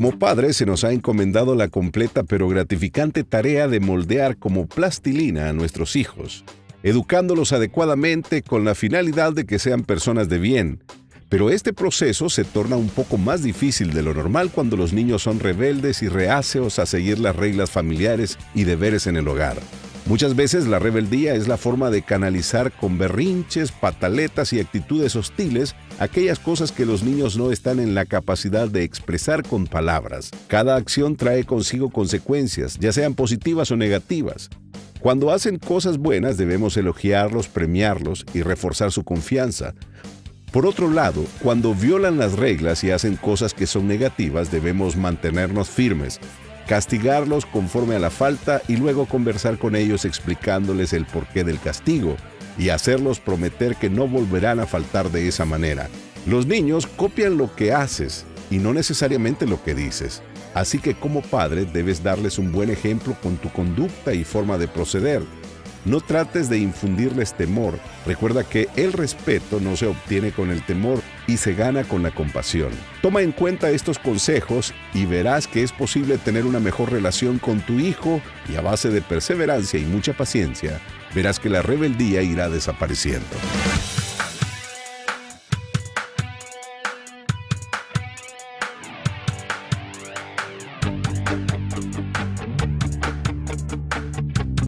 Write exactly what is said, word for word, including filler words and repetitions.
Como padres se nos ha encomendado la completa pero gratificante tarea de moldear como plastilina a nuestros hijos, educándolos adecuadamente con la finalidad de que sean personas de bien. Pero este proceso se torna un poco más difícil de lo normal cuando los niños son rebeldes y reacios a seguir las reglas familiares y deberes en el hogar. Muchas veces la rebeldía es la forma de canalizar con berrinches, pataletas y actitudes hostiles aquellas cosas que los niños no están en la capacidad de expresar con palabras. Cada acción trae consigo consecuencias, ya sean positivas o negativas. Cuando hacen cosas buenas debemos elogiarlos, premiarlos y reforzar su confianza. Por otro lado, cuando violan las reglas y hacen cosas que son negativas debemos mantenernos firmes, castigarlos conforme a la falta y luego conversar con ellos explicándoles el porqué del castigo y hacerlos prometer que no volverán a faltar de esa manera. Los niños copian lo que haces y no necesariamente lo que dices. Así que como padre debes darles un buen ejemplo con tu conducta y forma de proceder. No trates de infundirles temor. Recuerda que el respeto no se obtiene con el temor y se gana con la compasión. Toma en cuenta estos consejos y verás que es posible tener una mejor relación con tu hijo y a base de perseverancia y mucha paciencia, verás que la rebeldía irá desapareciendo.